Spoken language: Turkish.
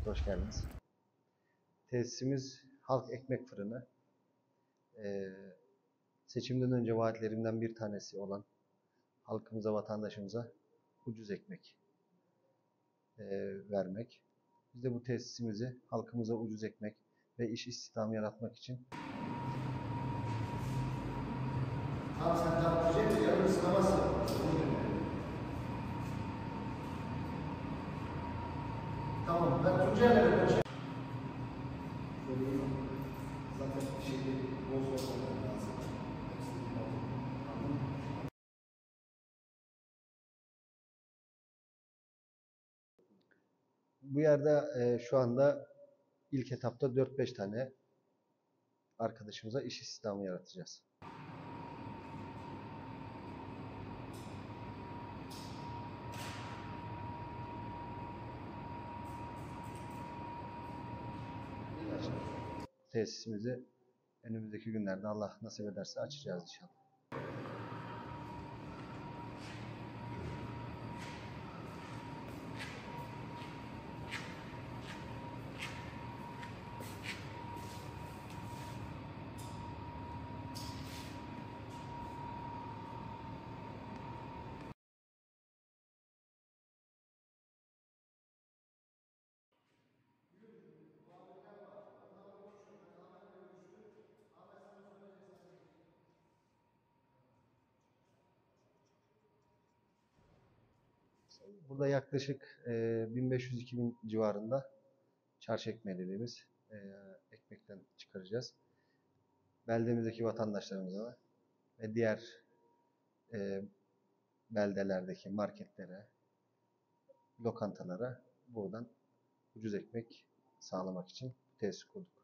hoş geldiniz. Tesisimiz Halk Ekmek Fırını. Seçimden önce vaatlerimden bir tanesi olan halkımıza, vatandaşımıza ucuz ekmek vermek. Biz de bu tesisimizi halkımıza ucuz ekmek ve iş istihdamı yaratmak için sen tartışacaksın, yarın ısınamazsın. Tamam, ben Tuncay'la konuşayım. Zaten bir şey değil, bol sormaları lazım. bu yerde şu anda ilk etapta 4-5 tane arkadaşımıza iş istihdamı yaratacağız. Tesisimizi önümüzdeki günlerde Allah nasip ederse açacağız inşallah. Burada yaklaşık 1500-2000 civarında çarşı ekmeği dediğimiz ekmekten çıkaracağız. Beldemizdeki vatandaşlarımıza ve diğer beldelerdeki marketlere, lokantalara buradan ucuz ekmek sağlamak için tesis kurduk.